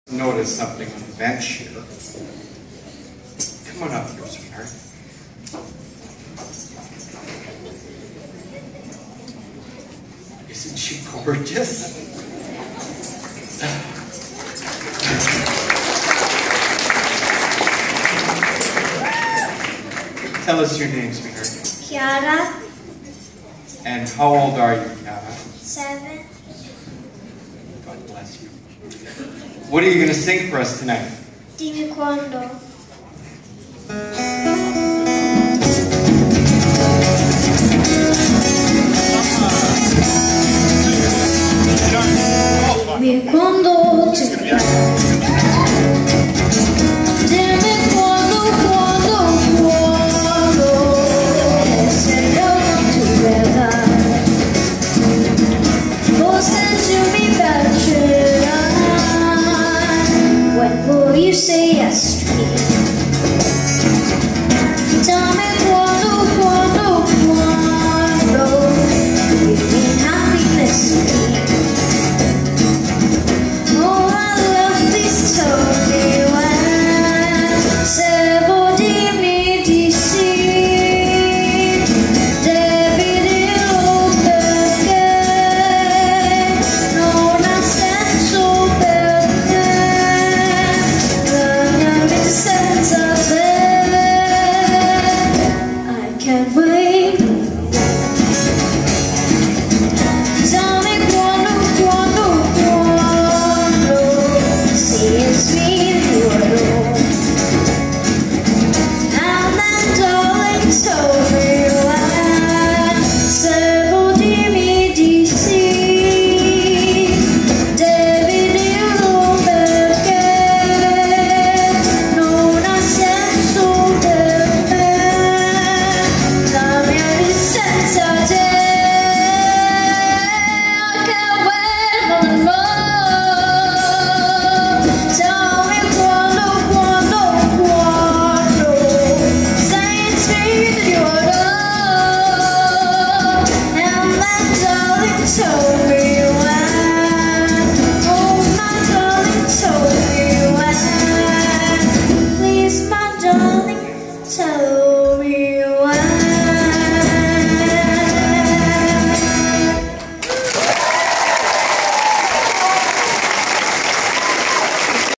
Notice something on the bench here. Come on up here, sweetheart. Isn't she gorgeous? Tell us your name, sweetheart. Kiara. And how old are you, Kiara? 7. God bless you. What are you going to sing for us tonight? Dime cuándo. Dime cuándo te irás. Dime cuándo será tu verdad. Listen to me, better. When will you say yes?